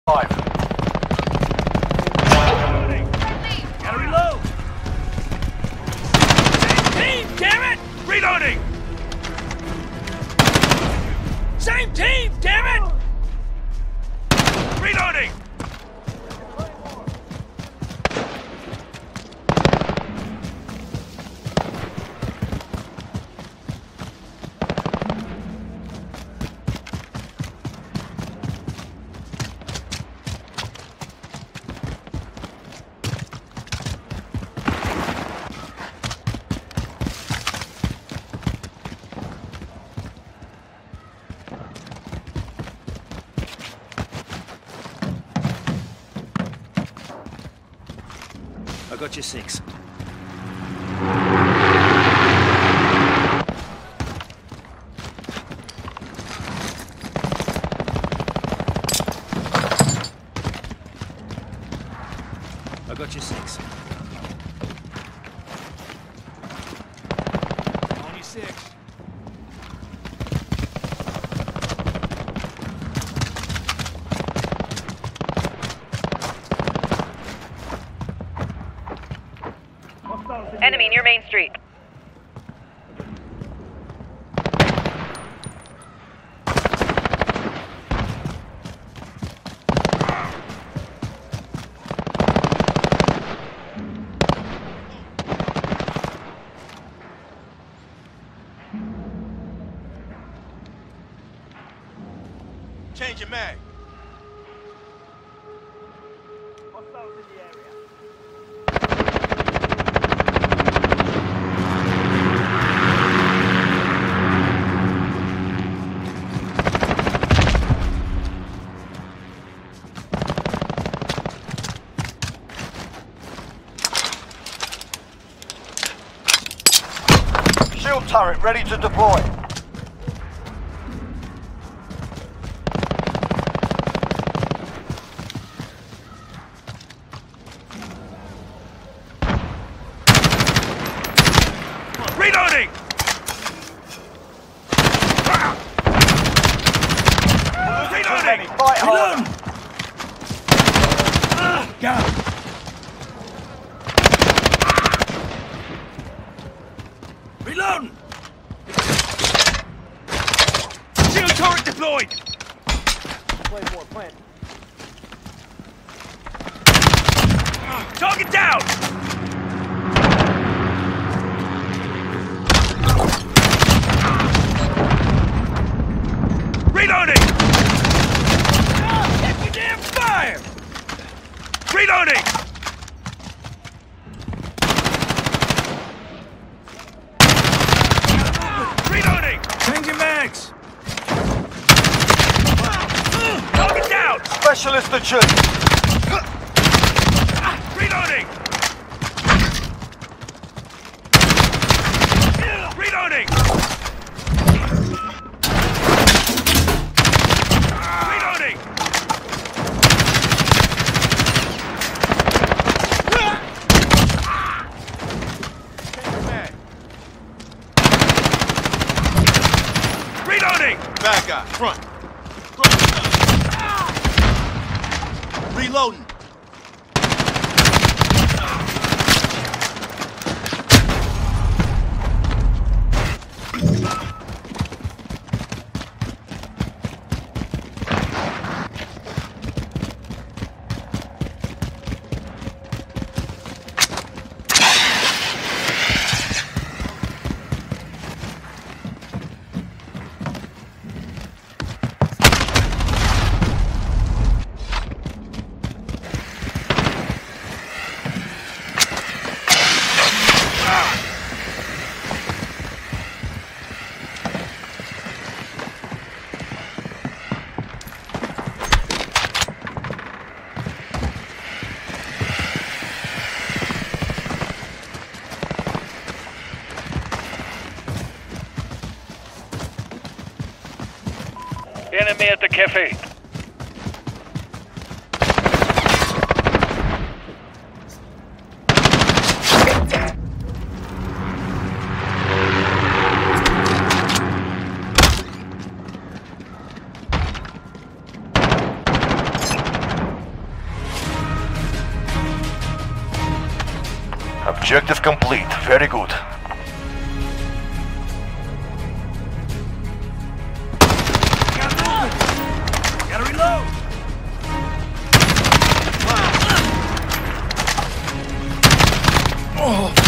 5. Gotta reload! Same team, damn it! Reloading! Same team, damn it! Reloading! I got you 6. I got you 6. Only 6. Enemy near Main Street. Change your mag. Hostiles in the area. Shield turret ready to deploy. Reloading! Reloading! Fight hard. Got him. Reloading! Shield turret deployed! Target down! Reloading! Get your damn fire! Reloading! Reloading! Changing mags! Target down! Specialist achieved. Reloading! Reloading! Reloading! Reloading! Bad guy, front. Reloading. Enemy at the cafe. Objective complete. Very good. Gotta reload! Oh.